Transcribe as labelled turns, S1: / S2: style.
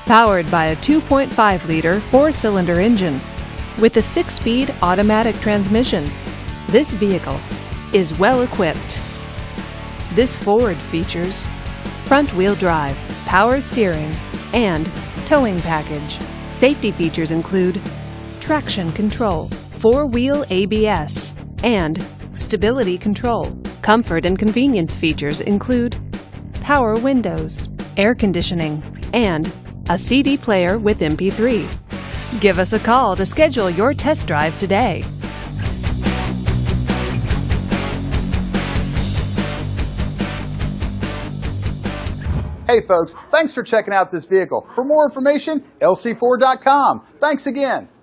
S1: Powered by a 2.5-liter four-cylinder engine with a 6-speed automatic transmission, this vehicle is well equipped. This Ford features front-wheel drive, power steering, and towing package. Safety features include traction control, 4-wheel ABS, and stability control. Comfort and convenience features include power windows, air conditioning, and a CD player with MP3. Give us a call to schedule your test drive today.
S2: Hey folks, thanks for checking out this vehicle. For more information, lc4.com. Thanks again.